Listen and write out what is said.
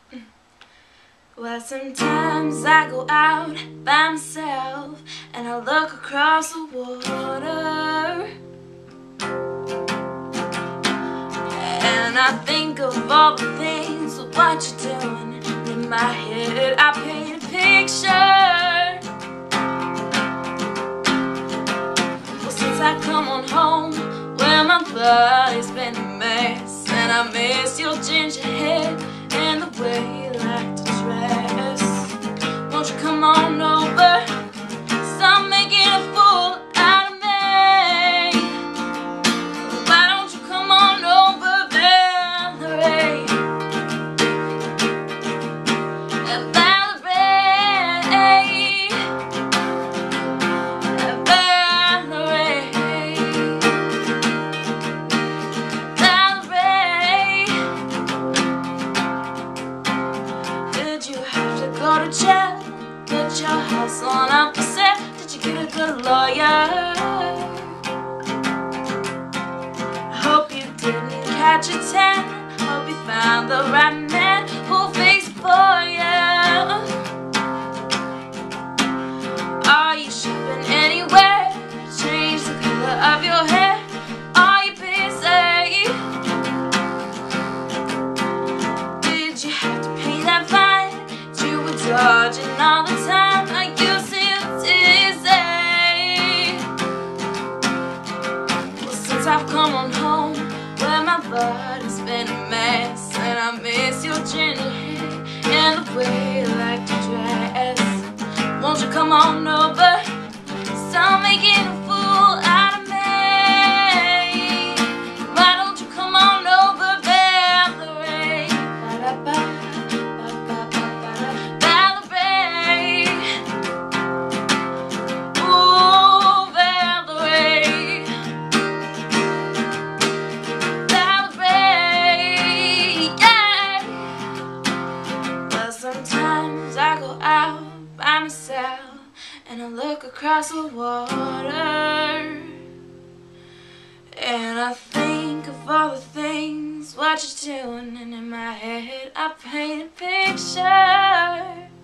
Well, sometimes I go out by myself and I look across the water, and I think of all the things, what you're doing. In my head I paint a picture. Well, since I come on home, where my body's been a mess, and I miss your ginger hair and the way you like to dress. Won't you come on over, stop making a fool out of me? Why don't you come on over, Valerie? Go to jail, put your house on up for sale. Did you get a good lawyer? I hope you didn't catch a tan. Hope you found the right man who'll fix it for you. Are you shopping anywhere? Change the color of your hair. Are you busy? Did you have to pay that fine? Dodging all the time, I used to dizzy. Well, since I've come on home, where my body's been a mess, and I miss your ginger hair and the way you like to dress. Won't you come on over, stop making a fool out of me? Why don't you come on over, Valerie? Ba-da-ba. Sometimes I go out by myself and I look across the water, and I think of all the things, what you're doing, and in my head I paint a picture.